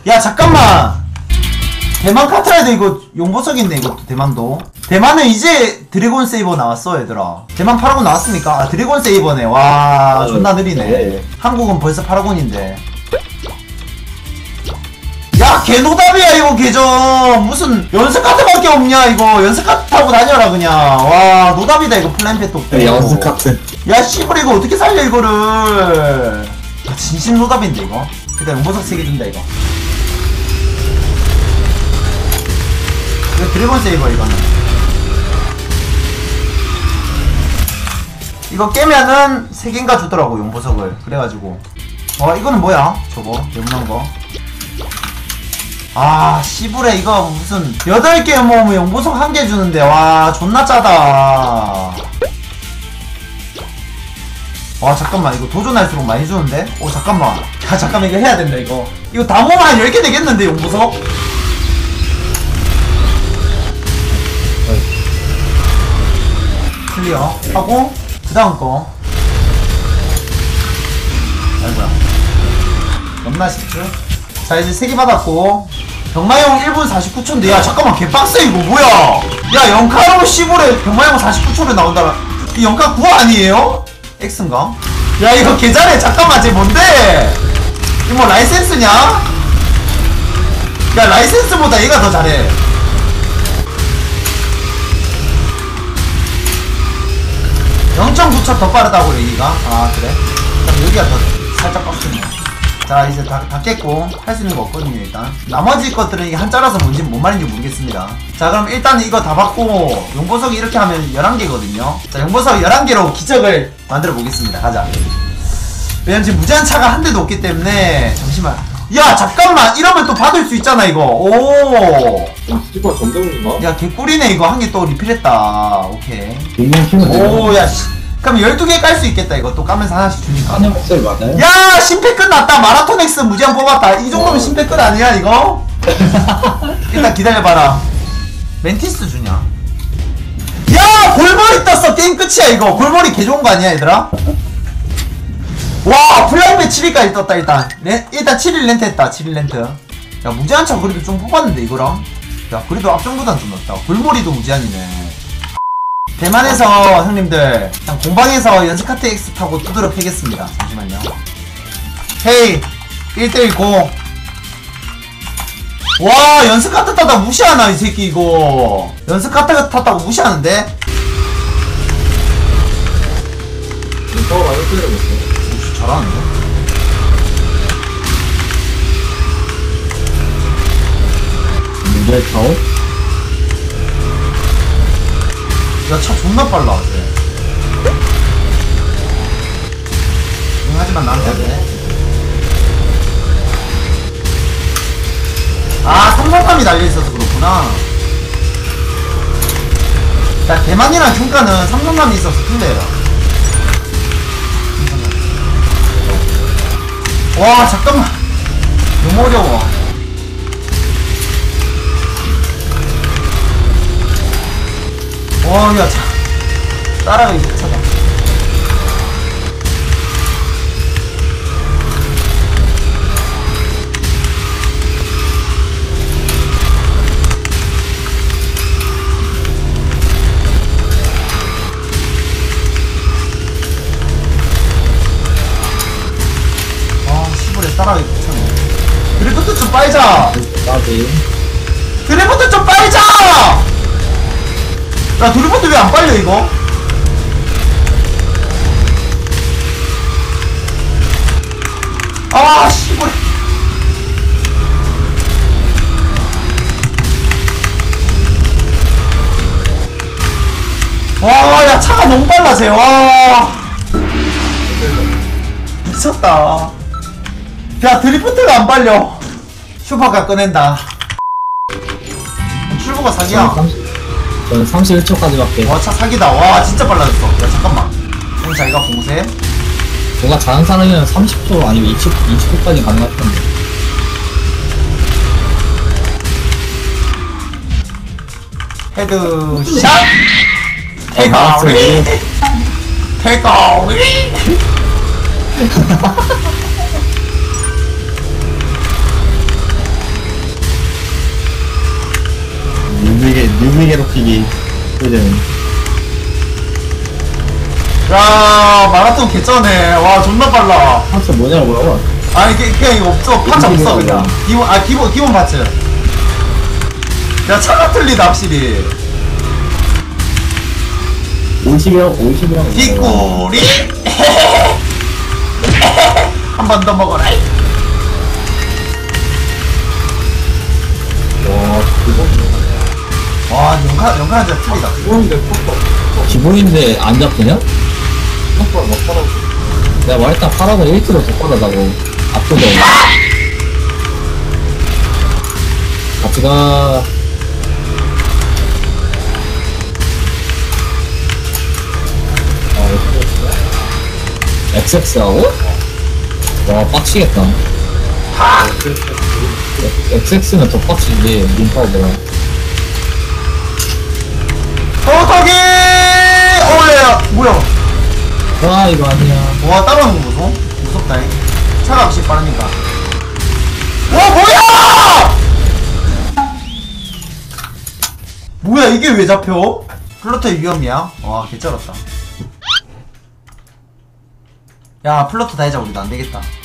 야 잠깐만, 대만 카트라이더 이거 용보석인데 이것도 대만도. 대만은 이제 드래곤 세이버 나왔어 얘들아. 대만 파라곤 나왔습니까? 아 드래곤 세이버네. 와 존나 느리네. 한국은 벌써 파라곤인데. 야 개노답이야 이거 계정. 무슨 연습 카트밖에 없냐 이거. 연습 카트 타고 다녀라 그냥. 와 노답이다 이거. 플랜펫 도 연습 카트. 야 씨발 이거 어떻게 살려 이거를. 야, 진심 노답인데 이거. 일단 용보석 3개 준다 이거. 이거 드래곤 세이버 이거는. 이거 깨면은 3개인가 주더라고 용보석을. 그래가지고 이거는 뭐야 저거 네모난거. 아 씨부레 이거 무슨 8개 모으면 용보석 1개 주는데. 와 존나 짜다. 와 잠깐만 이거 도전할수록 많이 주는데? 잠깐만. 야 잠깐만 이거 해야 된다 이거. 이거 다 모으면 한 10개 되겠는데 용보석? 클리어 하고 그 다음 거. 아이고야 너무나 쉽죠? 자 이제 3개 받았고 병마용 1분 49초인데 야 잠깐만 개빡세 이거 뭐야. 야 영카로 씨부레 병마용 49초로 나온다. 이 영카 9 아니에요? X인가? 야 이거 개잘해. 잠깐만 쟤 뭔데? 이거 뭐 라이센스냐? 야 라이센스보다 얘가 더 잘해. (0.9초) 더 빠르다고 여기가. 아 그래? 그럼 여기가 더 살짝 빡치네. 자 이제 다 깼고 할 수 있는 거 없거든요. 일단 나머지 것들은 이게 한자라서 뭔지 뭔 말인지 모르겠습니다. 자 그럼 일단 이거 다 받고 용보석이 이렇게 하면 11개거든요 자 용보석 11개로 기적을 만들어 보겠습니다. 가자. 왜냐면 지금 무제한 차가 한 대도 없기 때문에. 잠시만. 야 잠깐만 이러면 또 받을 수 있잖아 이거. 오 스티커 점점인가? 야 개꿀이네 이거. 한 개 또 리필했다. 오케이. 오 야 그럼 12개 깔 수 있겠다 이거. 또 까면서 하나씩 주니까. 하는 목소리 맞아요? 야 심패 끝났다. 마라톤 X 무제한 뽑았다. 이 정도면 심패 끝 아니야 이거? 일단 기다려봐라. 멘티스 주냐? 야 골머리 떴어. 게임 끝이야 이거. 골머리 개 좋은 거 아니야 얘들아? 와 플라이맨 7일까지 떴다. 일단 7일 렌트 했다. 7일 렌트. 야 무제한 차 그래도 좀 뽑았는데 이거랑. 야 그래도 앞전보단 좀 낫다. 골머리도 무제한이네. 대만에서 형님들 그냥 공방에서 연습카트 X 타고 두드러 패겠습니다. 잠시만요. 헤이 1대1 고. 와 연습카트 타다 무시하나 이 새끼 이거. 연습카트 탔다고 무시하는데? 저거 많이 틀려졌어. 잘하는데? 문제 타오? 야 차 존나 빨라 쟤. 응 하지만 나한테 돼. 아 삼성감이 달려있어서 그렇구나. 야 대만이랑 중가는 삼성감이 있어서 플레이라. 와 잠깐만 너무 어려워. 와 야 따라가기 못하다. 따라가기 귀찮네. 드리프트 좀 빨자. 드리프트 좀 빨자. 야 드리프트 왜 안 빨려 이거? 아 씨발. 와 야 차가 너무 빨라 쟤. 와 미쳤다. 야 드리프트가 안 빨려. 슈퍼카 꺼낸다. 출구가 사기야. 저는 31초까지밖에. 와 차 사기다. 와 진짜 빨라졌어. 야 잠깐만 형 자기가 봉쇄. 뭔가 잘하는 사람이면 30초 아니면 20초까지 가능할 텐데. 헤드샷. 테이크아웃. 테이크아웃. 뉴비 괴롭히기. 그래. 야 마라톤 개쩌네. 와 존나 빨라. 파츠 뭐냐고 물어봐. 아니 그냥 이거 없어. 파츠 없어 그냥. 기본 파츠. 야 차가 틀리다 확실히. 50이랑 뒷구리. 한 번 더 먹어라. 와, 그거. 와 연간 진짜 틀리다. 기본인데 안 잡히냐? 내가 말했다 파라고 1kg 더 빠르다고. 압도적. 같이 가. XX하고? 와, 빡치겠다. XX는 더 빡치지, 림파우더라. 어떡해! 어야 뭐야? 와, 이거 아니야. 와 따라오는 거 무서워? 무섭다. 차가 확실히 빠르니까. 와 뭐야! 뭐야 이게 왜 잡혀? 플로터 위험이야? 와 개쩔었다. 야 플로터 다 해자 우리도 안되겠다.